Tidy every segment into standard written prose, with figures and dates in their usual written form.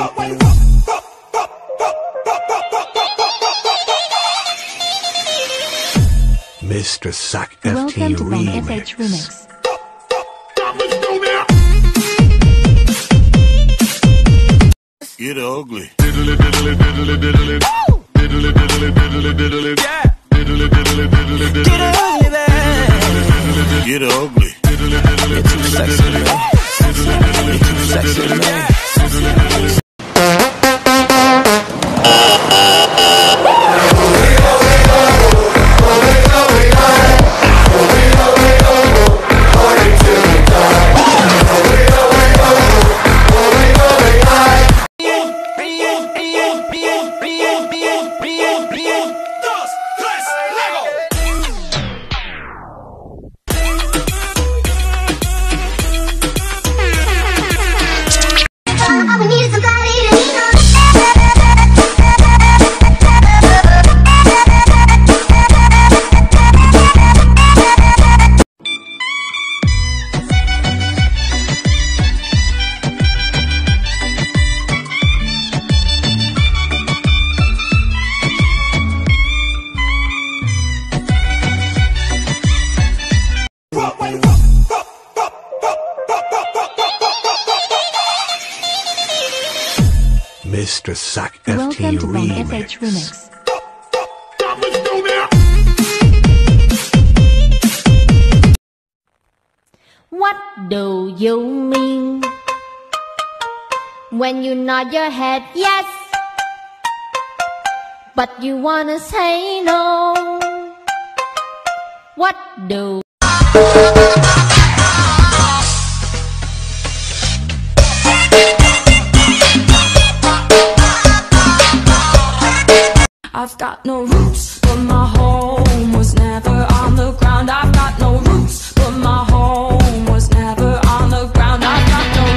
Mr. Sack FT Remix. Get ugly. Get ugly. You're too sexy to me. You're too sexy to me. Mr. Sack FT Remix. What do you mean when you nod your head yes, but you wanna say no? What do I've got no roots, but my home was never on the ground. I've got no roots, but my home was never on the ground. I've got no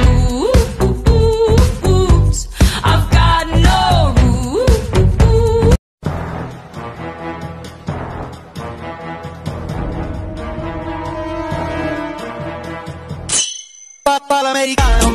roots. I've got no roots. Papa l'americano.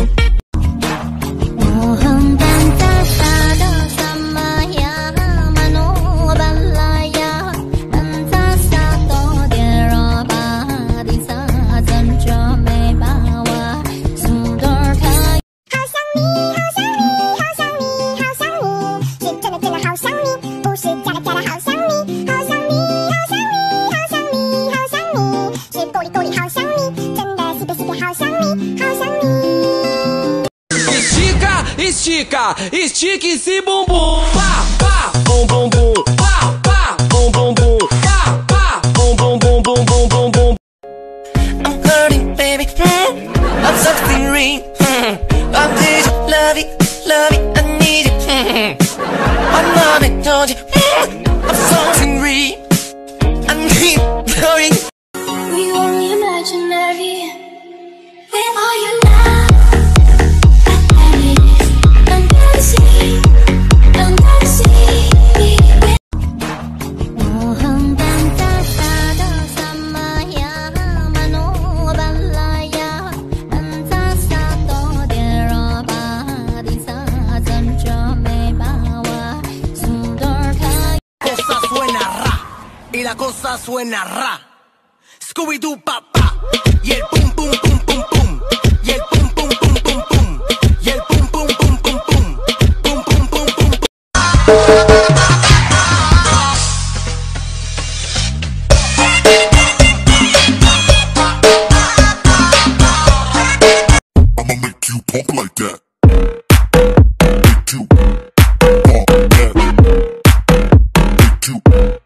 Estica, estica esse bumbum. Pá, pá, bum bum bum. Pá, pá, bum bum bum. Pá, pá, bum bum bum bum bum bum bum. I'm hurting, baby. I'm something real. I need you, love it, I need it. My mommy told you I'm something real. I need knowing. We only imaginary. Where are you now? Y la cosa suena ra. Scooby-Doo papá. Y el pum pum pum pum pum. Y el pum pum pum pum pum. Y el pum pum pum pum pum. Pum pum pum pum pum. I'ma make you pump like that. Make you pump that. Make you